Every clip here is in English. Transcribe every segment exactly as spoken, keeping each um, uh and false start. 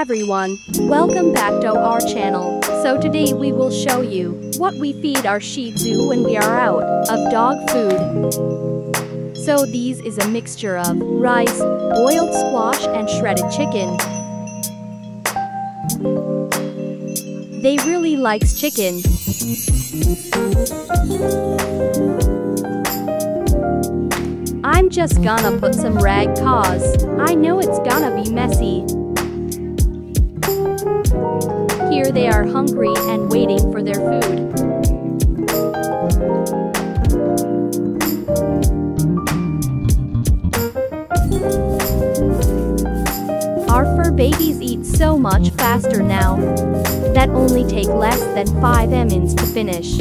everyone, welcome back to our channel. So today we will show you what we feed our Shih Tzu when we are out of dog food. So these is a mixture of rice, boiled squash and shredded chicken. They really likes chicken. I'm just gonna put some rag cause I know it's gonna be messy. Here they are hungry and waiting for their food. Our fur babies eat so much faster now. That only take less than five minutes to finish.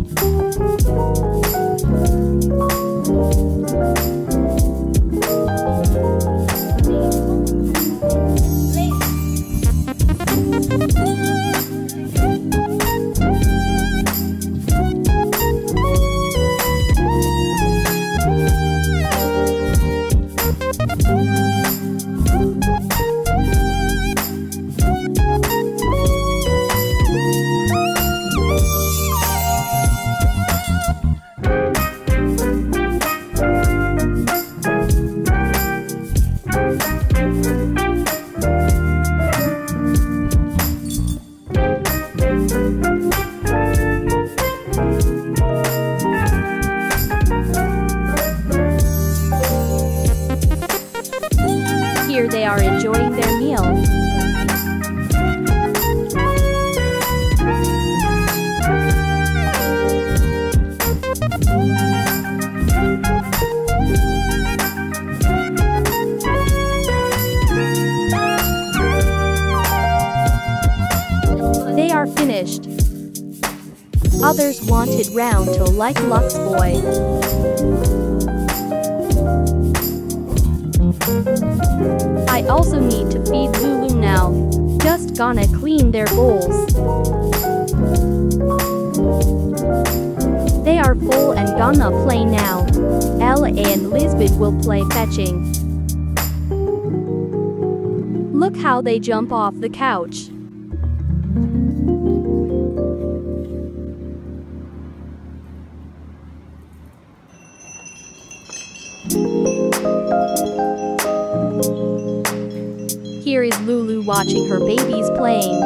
Here they are enjoying their meal. They are finished. Others wanted round to like Lux Boy. I also need to feed Lulu now. Just gonna clean their bowls. They are full and gonna play now. Ella and Lisbeth will play fetching. Look how they jump off the couch. Here is Lulu watching her babies playing.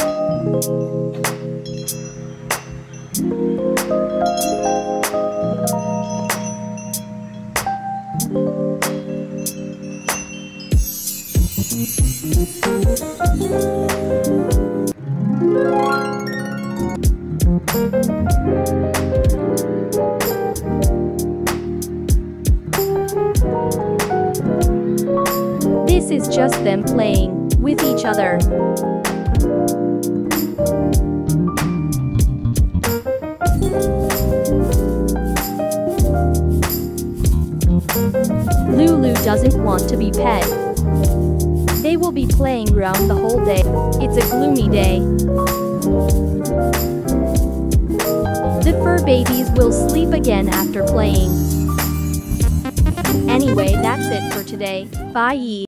This is just them playing with each other. Lulu doesn't want to be pet. They will be playing around the whole day. It's a gloomy day. The fur babies will sleep again after playing. Anyway, that's it for today. Bye.